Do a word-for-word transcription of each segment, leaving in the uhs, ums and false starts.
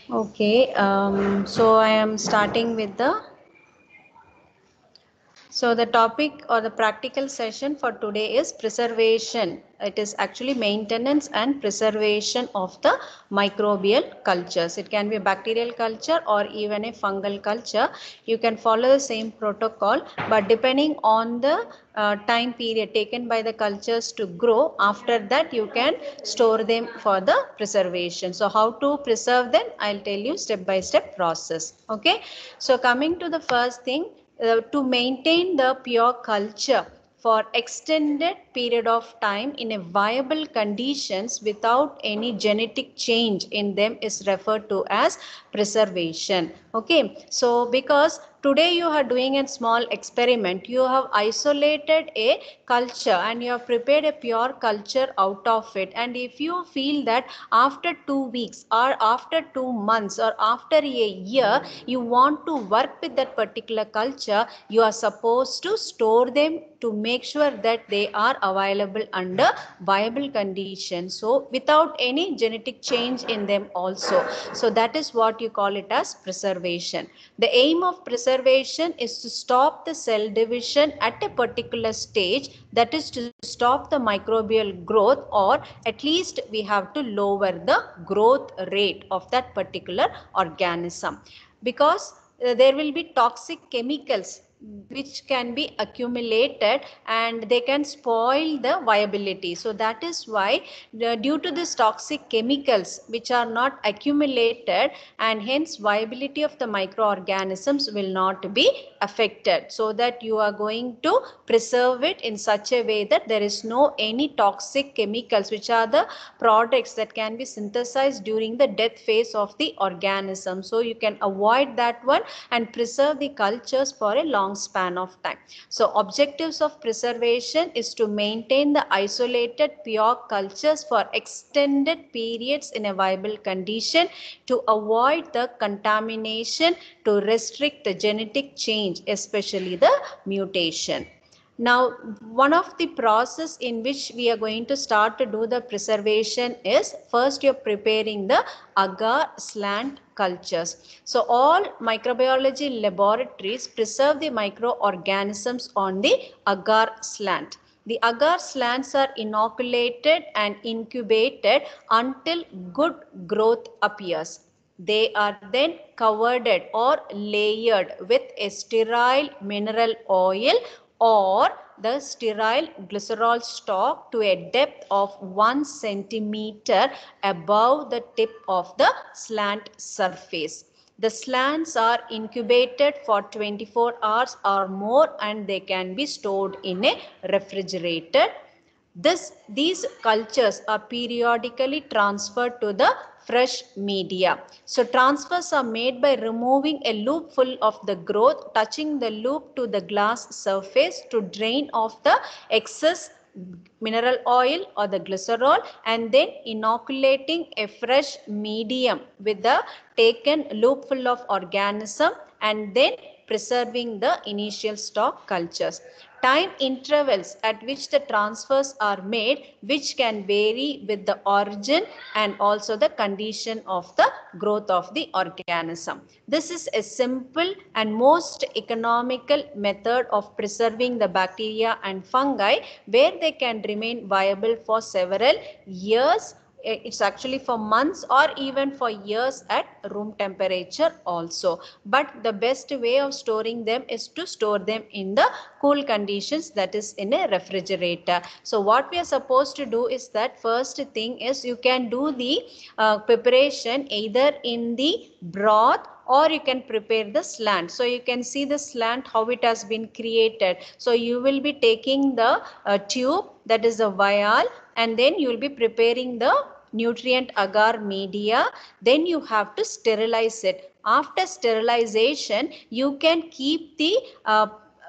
Okay, um, so I am starting with the so the topic or the practical session for today is preservation. It is actually maintenance and preservation of the microbial cultures. It can be a bacterial culture or even a fungal culture. You can follow the same protocol, but depending on the uh, time period taken by the cultures to grow, after that you can store them for the preservation. So how to preserve them, I'll tell you step by step process. Okay, so coming to the first thing, uh, to maintain the pure culture for extended period of time in a viable conditions without any genetic change in them is referred to as preservation. Okay, so because today you are doing a small experiment, you have isolated a culture and you have prepared a pure culture out of it, and if you feel that after two weeks or after two months or after a year you want to work with that particular culture, you are supposed to store them to make sure that they are available under viable conditions, so without any genetic change in them also. So that is what you call it as preservation. The aim of preservation is to stop the cell division at a particular stage, that is to stop the microbial growth, or at least we have to lower the growth rate of that particular organism, because uh, there will be toxic chemicals which can be accumulated and they can spoil the viability. So that is why the, due to this toxic chemicals which are not accumulated, and hence viability of the microorganisms will not be affected, so that you are going to preserve it in such a way that there is no any toxic chemicals which are the products that can be synthesized during the death phase of the organism. So you can avoid that one and preserve the cultures for a long span of time. So objectives of preservation is to maintain the isolated pure cultures for extended periods in a viable condition, to avoid the contamination, to restrict the genetic change, especially the mutation. Now, one of the process in which we are going to start to do the preservation is, first you're preparing the agar slant cultures. So all microbiology laboratories preserve the microorganisms on the agar slant. The agar slants are inoculated and incubated until good growth appears. They are then covered or layered with a sterile mineral oil or the sterile glycerol stalk to a depth of one centimeter above the tip of the slant surface. The slants are incubated for twenty-four hours or more, and they can be stored in a refrigerator. This, these cultures are periodically transferred to the fresh media. So transfers are made by removing a loop full of the growth, touching the loop to the glass surface to drain off the excess mineral oil or the glycerol, and then inoculating a fresh medium with the taken loop full of organism, and then preserving the initial stock cultures. Time intervals at which the transfers are made, which can vary with the origin and also the condition of the growth of the organism. This is a simple and most economical method of preserving the bacteria and fungi, where they can remain viable for several years. It's actually for months or even for years at room temperature also. But the best way of storing them is to store them in the cool conditions, that is in a refrigerator. So what we are supposed to do is that, first thing is you can do the uh, preparation either in the broth or you can prepare the slant. So you can see the slant how it has been created. So you will be taking the uh, tube, that is a vial, and then you will be preparing the nutrient agar media. Then you have to sterilize it. After sterilization, you can keep the uh,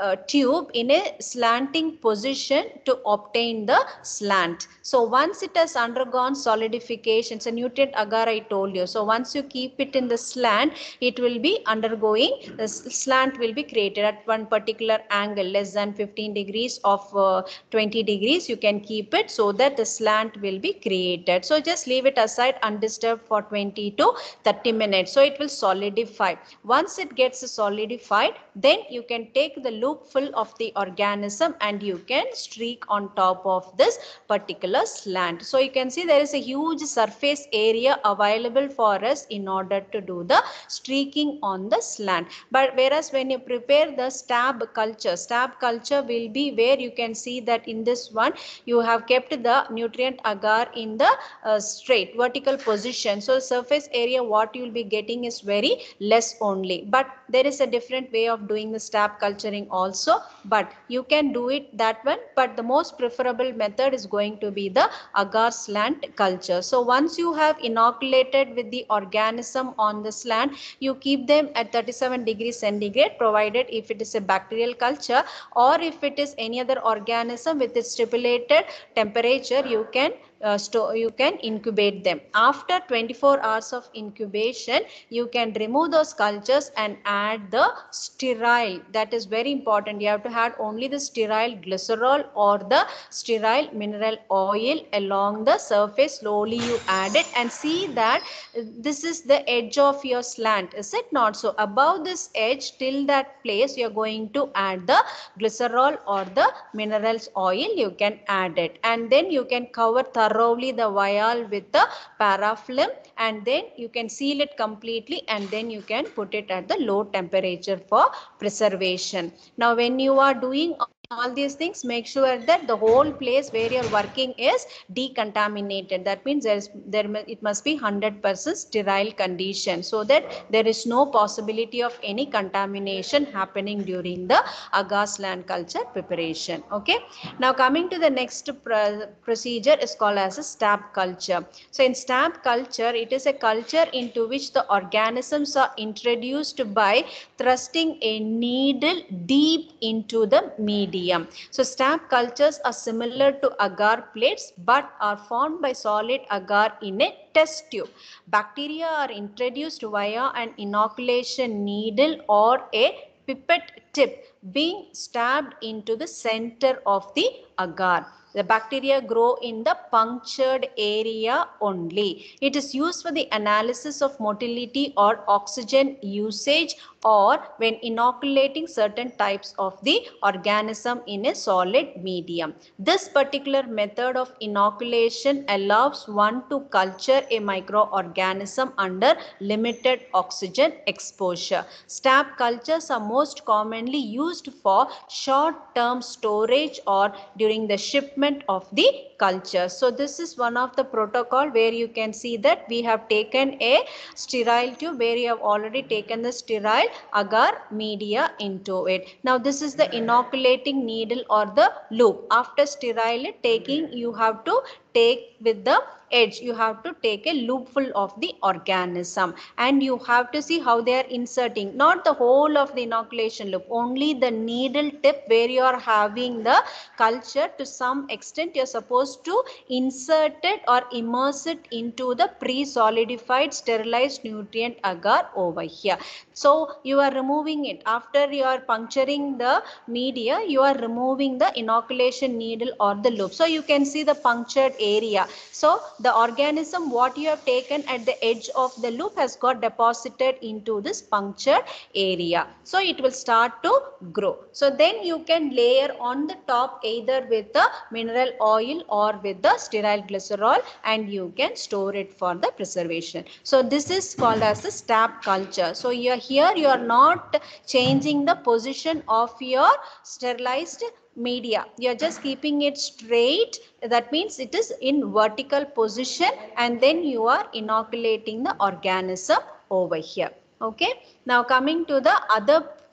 uh, tube in a slanting position to obtain the slant. So once it has undergone solidification, it's a nutrient agar I told you. So once you keep it in the slant, it will be undergoing, the slant will be created at one particular angle less than fifteen degrees of uh, twenty degrees. You can keep it so that the slant will be created. So just leave it aside undisturbed for twenty to thirty minutes. So it will solidify. Once it gets solidified, then you can take the loop full of the organism and you can streak on top of this particular slant. So you can see there is a huge surface area available for us in order to do the streaking on the slant. But whereas when you prepare the stab culture, stab culture will be where you can see that in this one you have kept the nutrient agar in the uh, straight vertical position. So surface area what you will be getting is very less only. But there is a different way of doing the stab culturing also, but you can do it that one. But the most preferable method is going to be the agar slant culture. So once you have inoculated with the organism on the slant, you keep them at thirty-seven degrees centigrade, provided if it is a bacterial culture or if it is any other organism with its stipulated temperature, you can uh, store, you can incubate them. After twenty-four hours of incubation, you can remove those cultures and add the sterile. That is very important. You have to add only the sterile glycerol or the sterile mineral oil along the surface. Slowly you add it and see that this is the edge of your slant, is it not? So above this edge till that place you are going to add the glycerol or the minerals oil. You can add it and then you can cover thoroughly the vial with the parafilm and then you can seal it completely and then you can put it at the low temperature for preservation. Now when you are doing all these things, make sure that the whole place where you're working is decontaminated. That means there is there it must be one hundred percent sterile condition so that there is no possibility of any contamination happening during the agar slant culture preparation. Okay. Now coming to the next pr procedure is called as a stab culture. So in stab culture, it is a culture into which the organisms are introduced by thrusting a needle deep into the medium. So stab cultures are similar to agar plates but are formed by solid agar in a test tube. Bacteria are introduced via an inoculation needle or a pipette tip being stabbed into the center of the agar. The bacteria grow in the punctured area only. It is used for the analysis of motility or oxygen usage or when inoculating certain types of the organism in a solid medium. This particular method of inoculation allows one to culture a microorganism under limited oxygen exposure. Stab cultures are most commonly used for short-term storage or during the shipment of the culture. So this is one of the protocol where you can see that we have taken a sterile tube where you have already taken the sterile agar media into it. Now this is the inoculating needle or the loop. After sterile taking, you have to take with the edge, you have to take a loop full of the organism and you have to see how they are inserting, not the whole of the inoculation loop, only the needle tip where you are having the culture. To some extent you are supposed to insert it or immerse it into the pre-solidified sterilized nutrient agar over here. So you are removing it after you are puncturing the media, you are removing the inoculation needle or the loop. So you can see the punctured area. So the organism what you have taken at the edge of the loop has got deposited into this punctured area. So it will start to grow. So then you can layer on the top either with the mineral oil or with the sterile glycerol and you can store it for the preservation. So this is called as the stab culture. So you are here you are not changing the position of your sterilized media, you are just keeping it straight. That means it is in vertical position and then you are inoculating the organism over here. Okay. Now coming to the other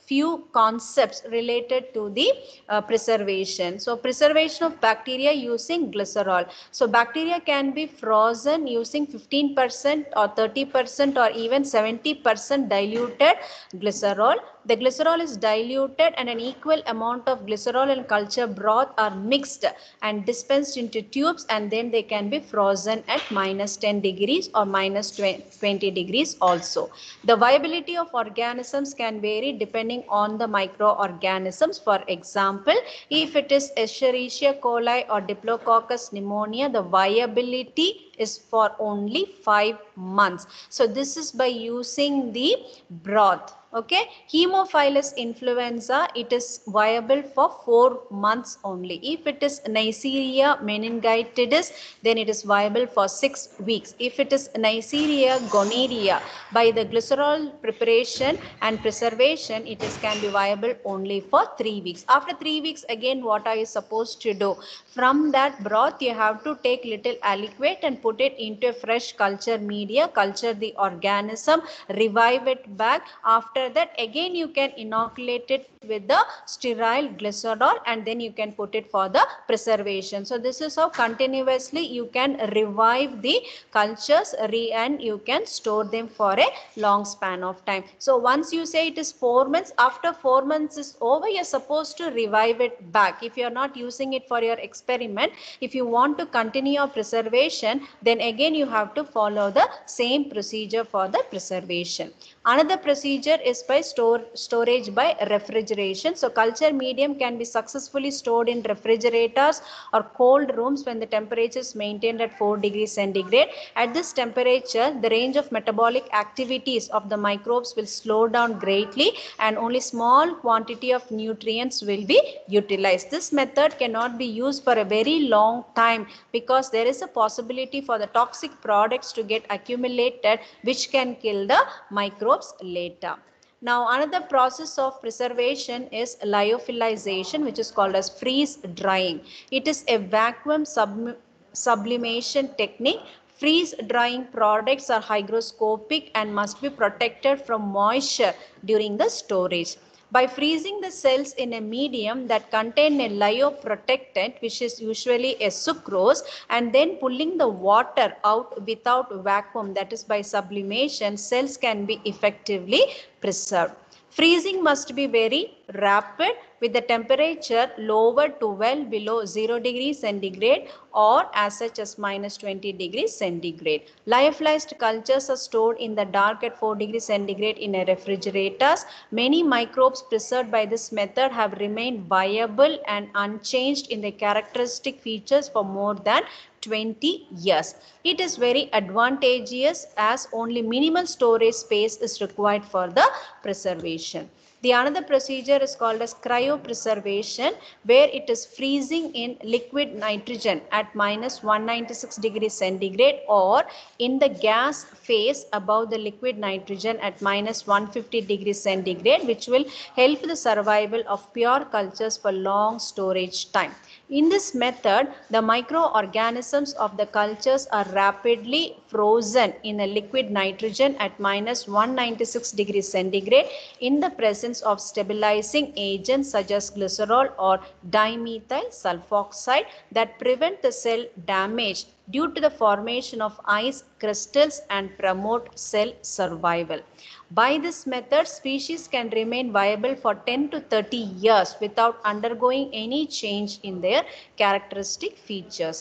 few concepts related to the uh, preservation. So preservation of bacteria using glycerol. So bacteria can be frozen using fifteen percent or thirty percent or even seventy percent diluted glycerol. The glycerol is diluted and an equal amount of glycerol and culture broth are mixed and dispensed into tubes, and then they can be frozen at minus ten degrees or minus twenty degrees also. The viability of organisms can vary depending on the microorganisms. For example, if it is Escherichia coli or Diplococcus pneumonia, the viability is for only five months. So this is by using the broth. Okay, Haemophilus influenza, it is viable for four months only. If it is Neisseria meningitidis, then it is viable for six weeks. If it is Neisseria gonorrhea, by the glycerol preparation and preservation, it is can be viable only for three weeks. After three weeks, again, what are you supposed to do? From that broth, you have to take little aliquot and put it into a fresh culture media, culture the organism, revive it back. After that, again you can inoculate it with the sterile glycerol, and then you can put it for the preservation. So this is how continuously you can revive the cultures re and you can store them for a long span of time. So once you say it is four months, after four months is over, you're supposed to revive it back. If you're not using it for your experiment, if you want to continue your preservation, then again you have to follow the same procedure for the preservation. Another procedure is by store, storage by refrigeration. So culture medium can be successfully stored in refrigerators or cold rooms when the temperature is maintained at four degrees centigrade. At this temperature, the range of metabolic activities of the microbes will slow down greatly and only small quantity of nutrients will be utilized. This method cannot be used for a very long time because there is a possibility for the toxic products to get accumulated, which can kill the microbes later. Now another process of preservation is lyophilization, which is called as freeze drying. It is a vacuum sub sublimation technique. Freeze drying products are hygroscopic and must be protected from moisture during the storage. By freezing the cells in a medium that contain a lyoprotectant, which is usually a sucrose, and then pulling the water out without vacuum, that is by sublimation, cells can be effectively preserved. Freezing must be very rapid with the temperature lowered to well below zero degrees centigrade or as such as minus twenty degrees centigrade. Lyophilized cultures are stored in the dark at four degrees centigrade in a refrigerators. Many microbes preserved by this method have remained viable and unchanged in their characteristic features for more than twenty years. It is very advantageous as only minimal storage space is required for the preservation. The another procedure is called as cryopreservation, where it is freezing in liquid nitrogen at minus one hundred ninety-six degrees centigrade or in the gas phase above the liquid nitrogen at minus one hundred fifty degrees centigrade, which will help the survival of pure cultures for long storage time. In this method, the microorganisms of the cultures are rapidly frozen in a liquid nitrogen at minus one hundred ninety-six degrees centigrade in the presence of stabilizing agents such as glycerol or dimethyl sulfoxide that prevent the cell damage due to the formation of ice crystals and promote cell survival. By this method, species can remain viable for ten to thirty years without undergoing any change in their characteristic features.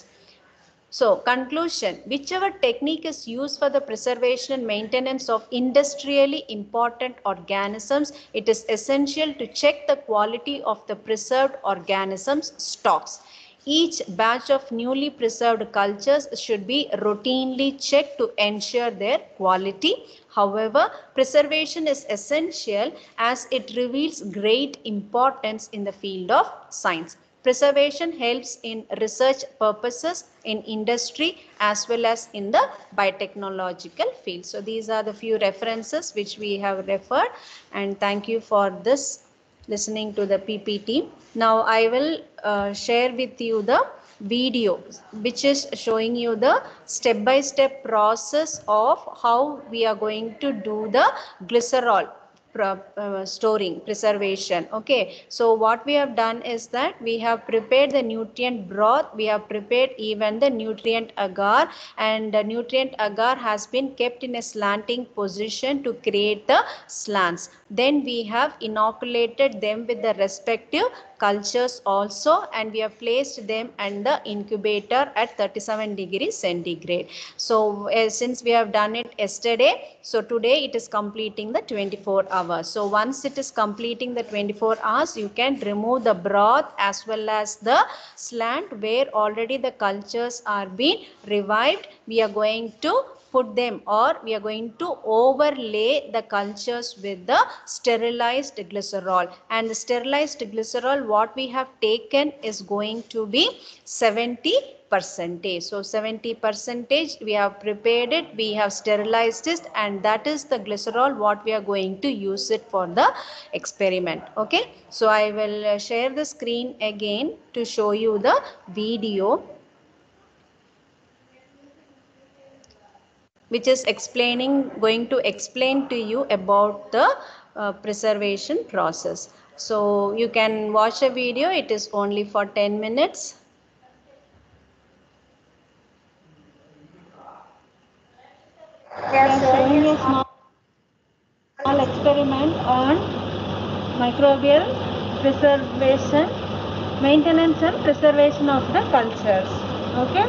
So, conclusion, whichever technique is used for the preservation and maintenance of industrially important organisms, it is essential to check the quality of the preserved organisms stocks. Each batch of newly preserved cultures should be routinely checked to ensure their quality. However, preservation is essential as it reveals great importance in the field of science. Preservation helps in research purposes in industry as well as in the biotechnological field. So these are the few references which we have referred, and thank you for this listening to the P P T. Now I will uh, share with you the video which is showing you the step-by-step process of how we are going to do the glycerol uh, storing, preservation. Okay, so what we have done is that we have prepared the nutrient broth, we have prepared even the nutrient agar, and the nutrient agar has been kept in a slanting position to create the slants. Then we have inoculated them with the respective cultures also, and we have placed them in the incubator at thirty-seven degrees centigrade. So uh, since we have done it yesterday, so today it is completing the twenty-four hours. So once it is completing the twenty-four hours, you can remove the broth as well as the slant where already the cultures are being revived. We are going to put them, or we are going to overlay the cultures with the sterilized glycerol, and the sterilized glycerol what we have taken is going to be seventy percentage. So seventy percentage we have prepared it, we have sterilized it, and that is the glycerol what we are going to use it for the experiment. Okay, so I will share the screen again to show you the video which is explaining, going to explain to you about the uh, preservation process. So you can watch a video, it is only for ten minutes. We are showing a small experiment on microbial preservation, maintenance and preservation of the cultures. Okay,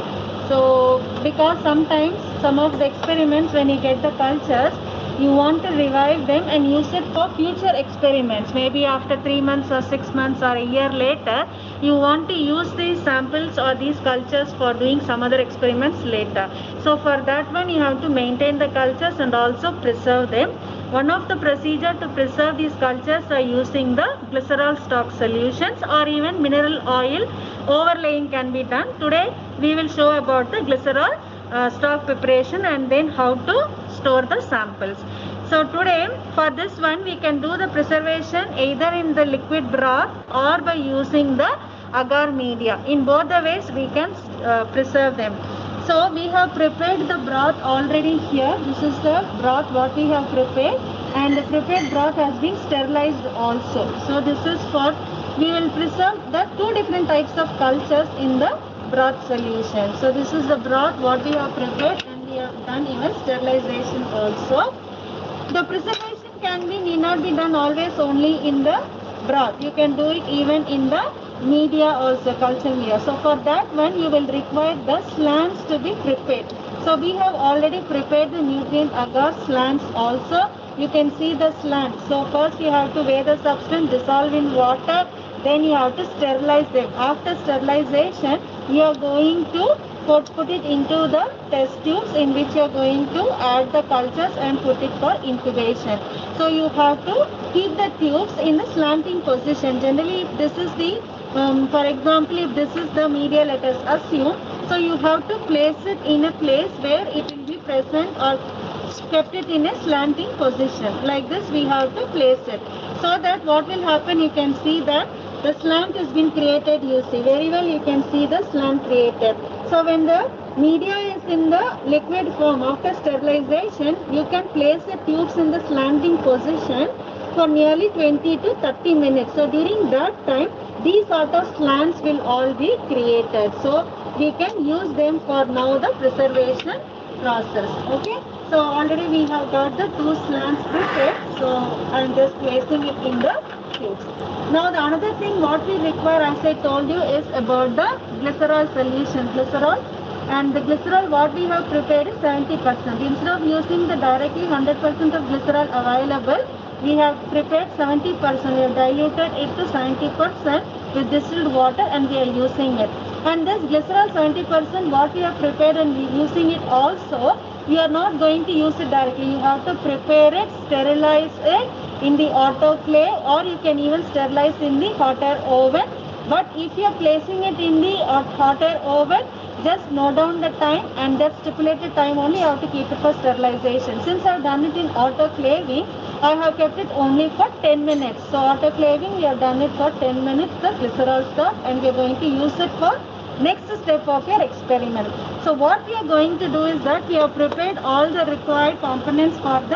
so because sometimes some of the experiments, when you get the cultures, you want to revive them and use it for future experiments. Maybe after three months or six months or a year later, you want to use these samples or these cultures for doing some other experiments later. So for that one, you have to maintain the cultures and also preserve them. One of the procedure to preserve these cultures are using the glycerol stock solutions, or even mineral oil overlaying can be done. Today we will show about the glycerol uh, stock preparation and then how to store the samples. So today for this one we can do the preservation either in the liquid broth or by using the agar media. In both the ways we can uh, preserve them. So we have prepared the broth already here. This is the broth what we have prepared, and the prepared broth has been sterilized also. So this is for, we will preserve the two different types of cultures in the broth solution. So this is the broth what we have prepared, and we have done even sterilization also. The preservation can be, need not be done always only in the broth. You can do it even in the media also, culture media. So for that one you will require the slants to be prepared. So we have already prepared the nutrient agar slants also. You can see the slant. So first you have to weigh the substance, dissolve in water, then you have to sterilize them. After sterilization you are going to put, put it into the test tubes in which you are going to add the cultures and put it for incubation. So you have to keep the tubes in a slanting position. Generally if this is the Um, for example, if this is the media, let us assume, so you have to place it in a place where it will be present or kept it in a slanting position. Like this we have to place it. So that what will happen, you can see that the slant has been created, you see very well, you can see the slant created. So when the media is in the liquid form, after sterilization, you can place the tubes in the slanting position for nearly twenty to thirty minutes. So during that time, these sort of slants will all be created. So we can use them for now the preservation process. Okay. So already we have got the two slants prepared. So I am just placing it in the tubes. Now the another thing what we require, as I told you, is about the glycerol solution. Glycerol. And the glycerol what we have prepared is seventy percent. Instead of using the directly one hundred percent of glycerol available, we have prepared seventy percent. We have diluted it to seventy percent with distilled water and we are using it. And this glycerol seventy percent what we have prepared and we are using it also, we are not going to use it directly. You have to prepare it, sterilize it in the autoclave, or you can even sterilize in the hot air oven. But if you are placing it in the hot air oven, just note down the time, and that stipulated time only you have to keep it for sterilization. Since I have done it in autoclaving, I have kept it only for ten minutes. So autoclaving we have done it for ten minutes, the glycerol stock, and we are going to use it for next step of your experiment. So what we are going to do is that we have prepared all the required components for the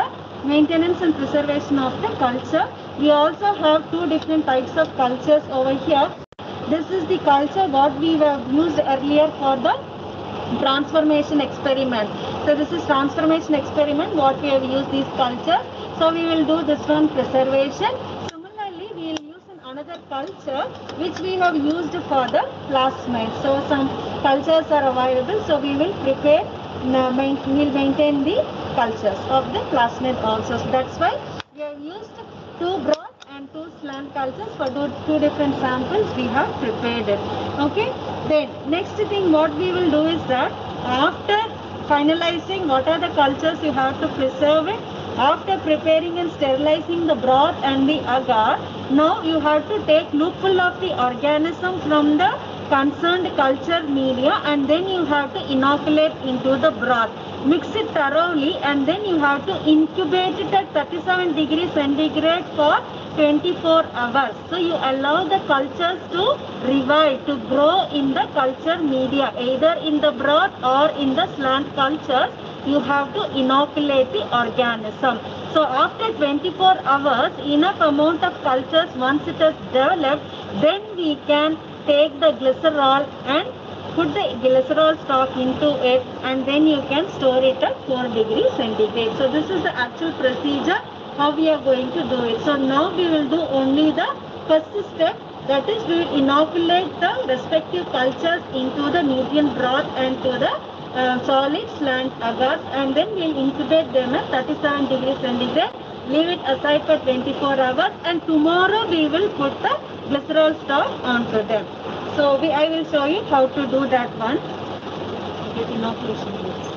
maintenance and preservation of the culture. We also have two different types of cultures over here. This is the culture what we have used earlier for the transformation experiment. So this is transformation experiment what we have used these cultures. So we will do this one, preservation. Similarly, we will use another culture which we have used for the plasmid. So some cultures are available. So we will prepare, we will maintain the cultures of the plasmid also. So that's why we have used two broad and two slant cultures for two, two different samples we have prepared it. Okay. Then next thing what we will do is that after finalizing what are the cultures you have to preserve it, after preparing and sterilizing the broth and the agar, now you have to take loopful of the organism from the concerned culture media and then you have to inoculate into the broth. Mix it thoroughly and then you have to incubate it at thirty-seven degrees centigrade for twenty-four hours. So you allow the cultures to revive, to grow in the culture media, either in the broth or in the slant cultures. You have to inoculate the organism. So after twenty-four hours, enough amount of cultures, once it is developed, then we can take the glycerol and put the glycerol stock into it and then you can store it at four degrees centigrade. So this is the actual procedure how we are going to do it. So now we will do only the first step, that is we will inoculate the respective cultures into the nutrient broth and to the uh, solid slant agar and then we will incubate them at thirty-seven degrees centigrade. Leave it aside for twenty-four hours and tomorrow we will put the glycerol stock onto them. So we, I will show you how to do that one. Get inoculation.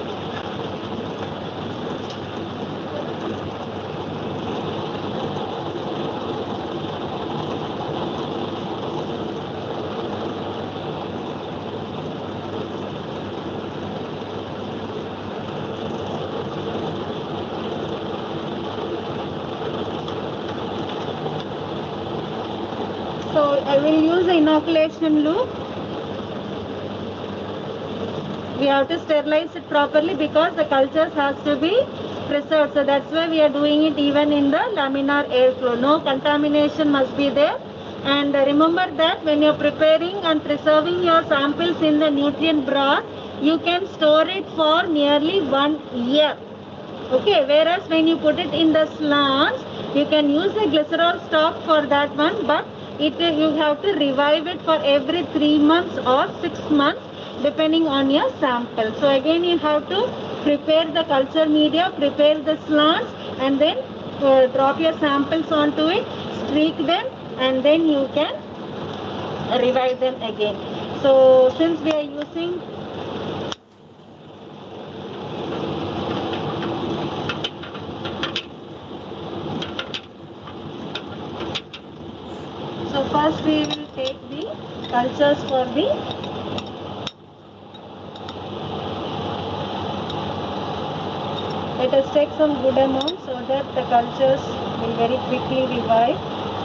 So I will use the inoculation loop. We have to sterilize it properly because the cultures has to be preserved. So that's why we are doing it even in the laminar airflow. No contamination must be there. And remember that when you are preparing and preserving your samples in the nutrient broth, you can store it for nearly one year. Okay, whereas when you put it in the slants, you can use the glycerol stock for that one, but it you have to revive it for every three months or six months depending on your sample. So again you have to prepare the culture media, prepare the slants and then uh, drop your samples onto it, streak them and then you can revive them again. So since we are using So first we will take the cultures for the let us take some good amount so that the cultures will very quickly revive.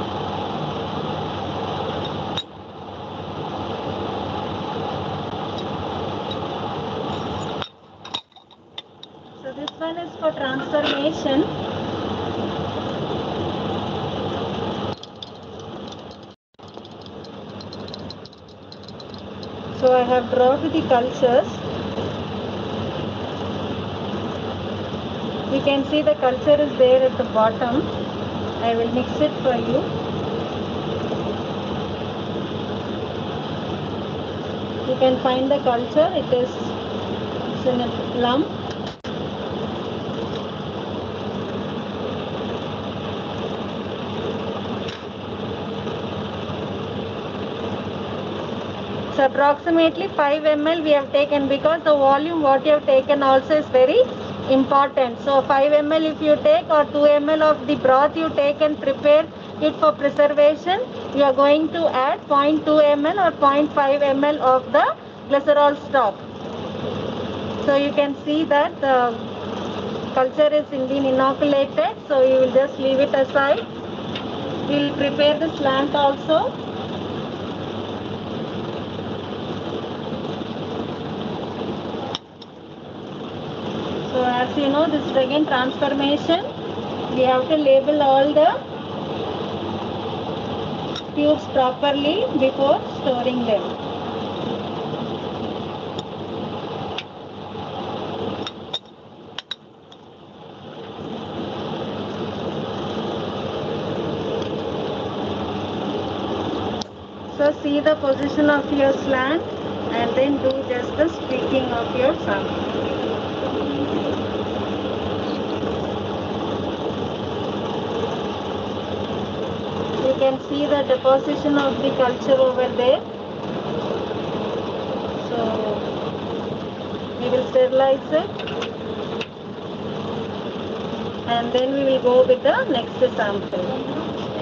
So this one is for transformation. So I have dropped the cultures. You can see the culture is there at the bottom. I will mix it for you. You can find the culture. It is it's in a lump. So approximately five milliliters we have taken because the volume what you have taken also is very important. So five milliliters if you take or two milliliters of the broth you take and prepare it for preservation, you are going to add zero point two milliliters or zero point five milliliters of the glycerol stock. So you can see that the culture is indeed inoculated. So you will just leave it aside. We will prepare the slant also. So as you know, this is again transformation. We have to label all the tubes properly before storing them. So see the position of your slant and then do just the streaking of your sample. You can see the deposition of the culture over there. So we will sterilize it and then we will go with the next sample.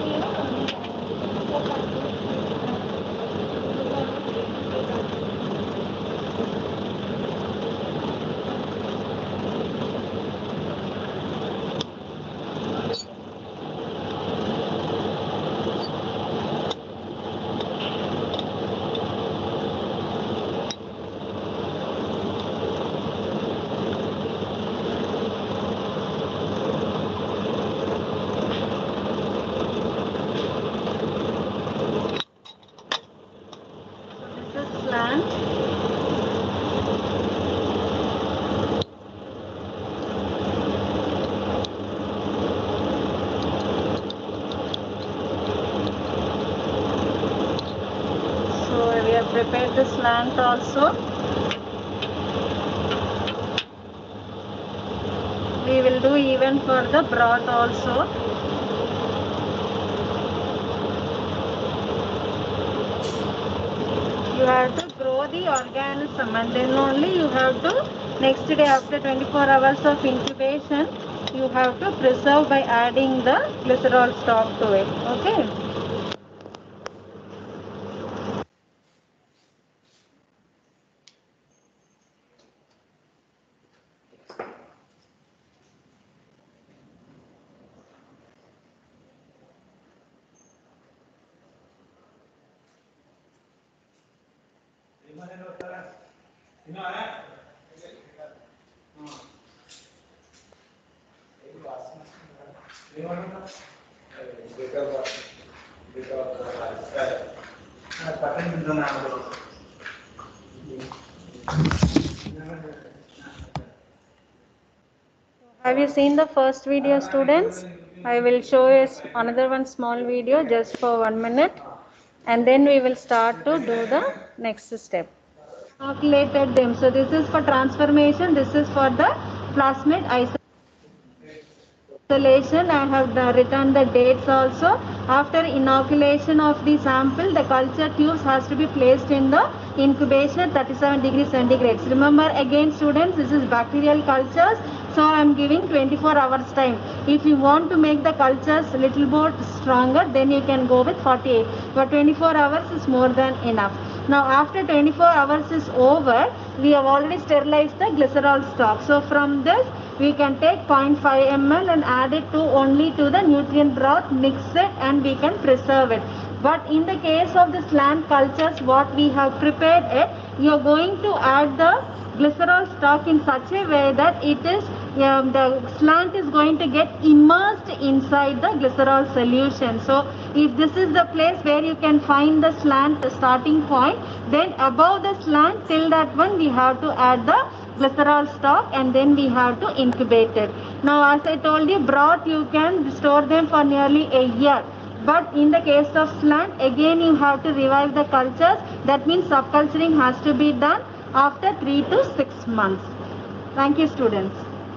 Slant. So we have prepared the slant also. We will do even for the broth also. You have to grow the organism and then only you have to, next day after twenty-four hours of incubation, you have to preserve by adding the glycerol stock to it. Okay. Have you seen the first video, students? I will show you another one small video just for one minute and then we will start to do the next step. Calculated them. So this is for transformation, this is for the plasmid isolation. I have the, written the dates also. After inoculation of the sample, the culture tubes has to be placed in the incubation at thirty-seven degrees centigrade. Remember again students, this is bacterial cultures. So I am giving twenty-four hours time. If you want to make the cultures little bit stronger, then you can go with forty-eight. But twenty-four hours is more than enough. Now after twenty-four hours is over, we have already sterilized the glycerol stock. So from this we can take zero point five milliliters and add it to only to the nutrient broth, mix it and we can preserve it. But in the case of the slant cultures, what we have prepared it, you are going to add the glycerol stock in such a way that it is um, the slant is going to get immersed inside the glycerol solution. So if this is the place where you can find the slant starting point, then above the slant till that one we have to add the glycerol stock and then we have to incubate it. Now as I told you, broth you can store them for nearly a year. But in the case of slant, again you have to revive the cultures. That means subculturing has to be done after three to six months. Thank you, students.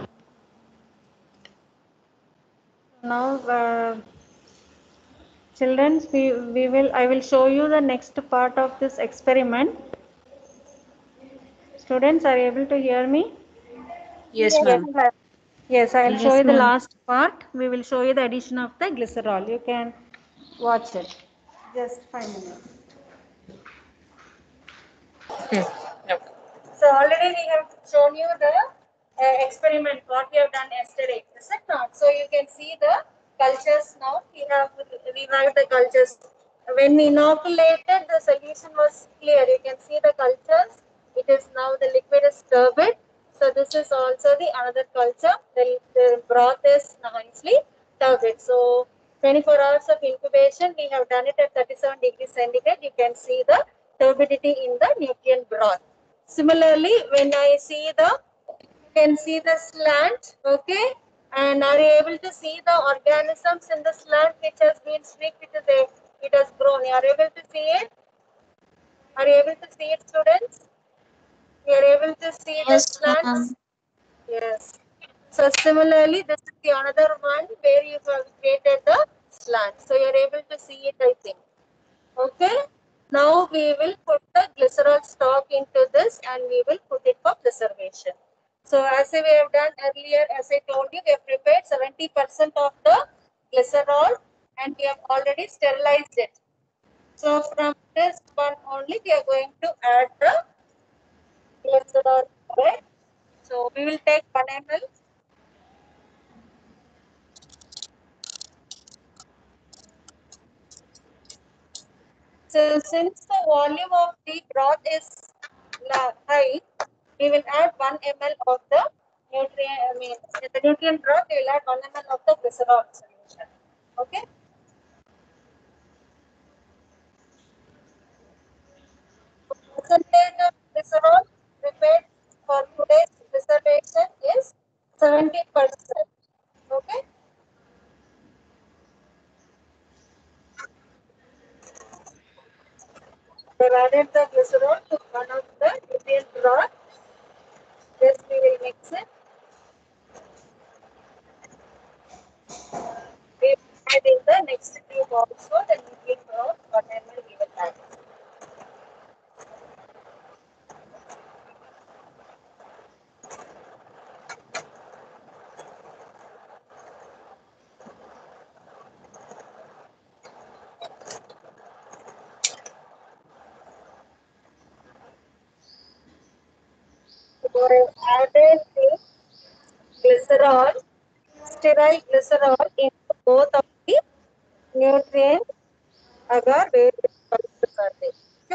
Now, uh, children, we, we will. I will show you the next part of this experiment. Students, are you able to hear me? Yes, ma'am. Yes, I will Yes, show you the ma'am. last part. We will show you the addition of the glycerol. You can watch it. Just five minutes. Yes. Yep. So already we have shown you the uh, experiment what we have done yesterday, is it not? So you can see the cultures now. We have revived the cultures. When we inoculated, the solution was clear. You can see the cultures. It is now the liquid is turbid. So this is also the another culture. The, the broth is nicely turbid. So twenty-four hours of incubation, we have done it at thirty-seven degrees centigrade. You can see the turbidity in the nutrient broth. Similarly, when I see the, you can see the slant, okay? And are you able to see the organisms in the slant which has been streaked, which is a, it has grown? Are you able to see it? Are you able to see it, students? You are able to see Yes, the slants? ma'am. Yes. So similarly, this is the another one where you have created the slant. So you are able to see it, I think. Okay. Now we will put the glycerol stock into this and we will put it for preservation. So as we have done earlier, as I told you, we have prepared seventy percent of the glycerol and we have already sterilized it. So from this one only, we are going to add the glycerol. Right? So we will take one milliliter. So since the volume of the broth is high, we will add one milliliter of the nutrient, I mean, in the nutrient broth, we will add one milliliter of the glycerol solution. Okay. Percentage of glycerol prepared for today's preservation is seventy percent. Okay. We have added the glycerol to one of the nutrient broth. This we will mix it. We will add in the next tube also the nutrient broth, one milliliter we will add. So I added the glycerol, sterile glycerol into both of the nutrient agar various pulses are there. Okay.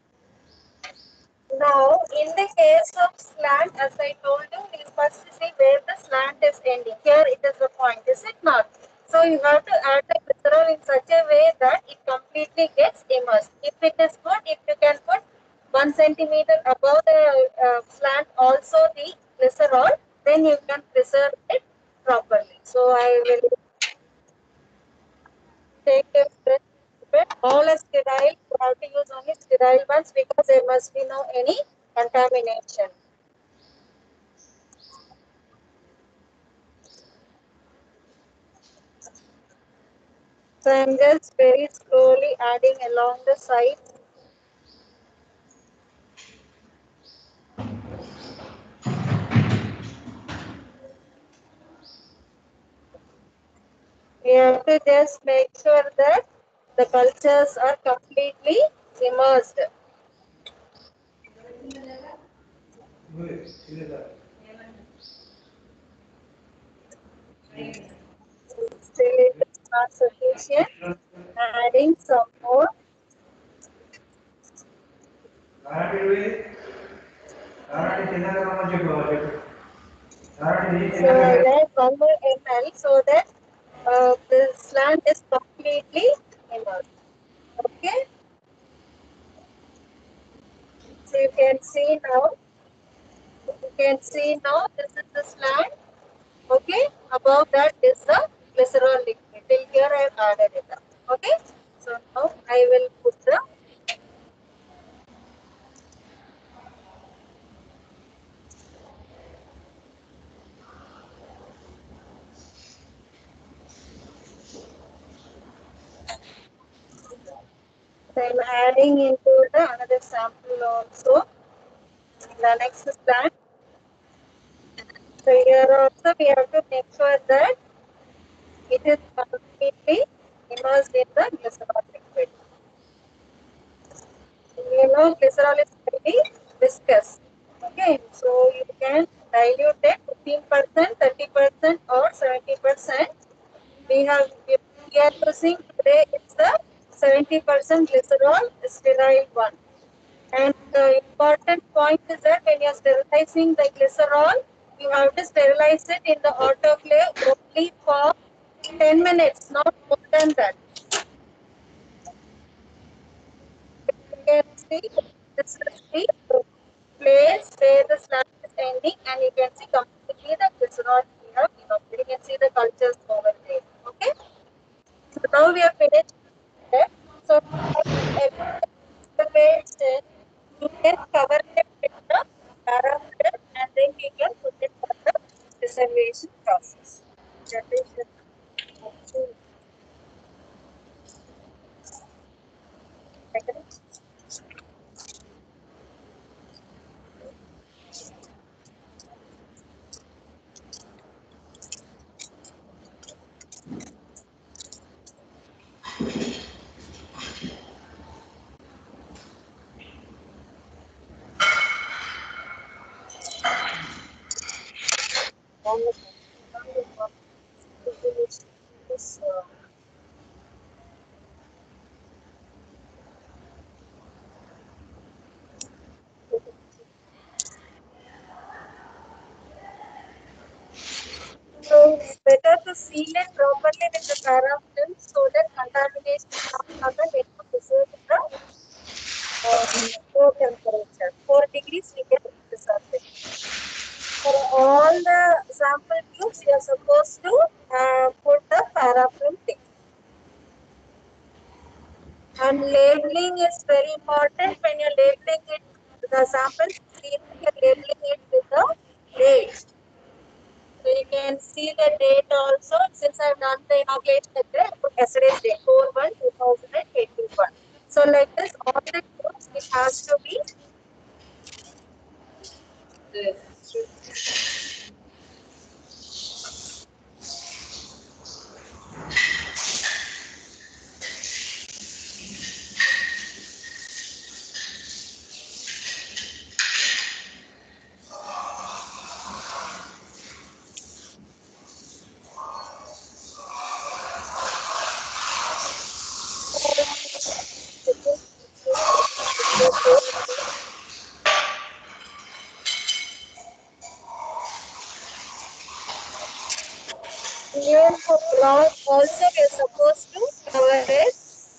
Now, in the case of slant, as I told you, we first see where the slant is ending. Here it is the point, is it not? So you have to add the glycerol in such a way that it completely gets immersed. If it is good, if you can put one centimeter above the uh, slant also the glycerol, then you can preserve it properly. So I will take a breath. All are sterile. You have to use only sterile ones because there must be no any contamination. So I'm just very slowly adding along the side. We have to just make sure that the cultures are completely immersed. Still it is not sufficient. Adding some more. So I add one more ml so that uh, the slant is completely immersed. Okay. So you can see now. You can see now this is the slant. Okay. Above that is the glycerol liquid. Till here I have added it up. Okay. So now I will put the So I'm adding into the another sample also. The next is plant. So here also we have to make sure that it is completely immersed in the glycerol liquid. You know glycerol is very viscous. Okay, so you can dilute it fifteen percent, thirty percent or seventy percent. We have we are using today it's the seventy percent glycerol sterile one. And the important point is that when you are sterilizing the glycerol, you have to sterilize it in the autoclave only for ten minutes, not more than that. You can see this is the place where the slide is ending, and you can see completely the glycerol we have given. You can see the cultures over there. Okay. So now we have finished that. So excavation, you can cover it with the paraffin, and then you can put it for the preservation process. Generation. This, uh, So it's better to seal it properly with the paraffin so that contamination cannot come and it will preserve the um, low temperature. four degrees we can preserve it. For all the sample tubes, you are supposed to uh, put the paraffin thing. And labeling is very important. When you're labeling it, the sample, see that you're labeling it with the date. So you can see the date also. Since I've done the inoculation yesterday, I put yesterday's date, four one two thousand twenty-one. So like this, all the tubes, it has to be this. Even for cloth also we are supposed to cover it.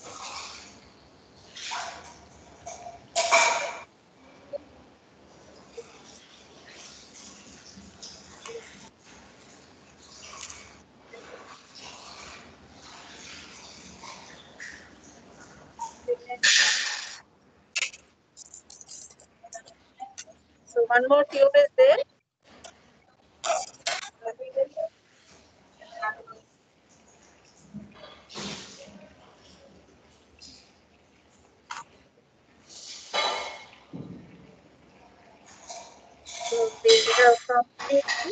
So one more tube is there. So they have completely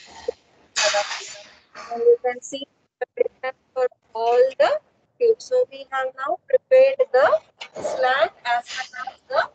and you can see the pigment for all the tubes. So we have now prepared the slag as well as the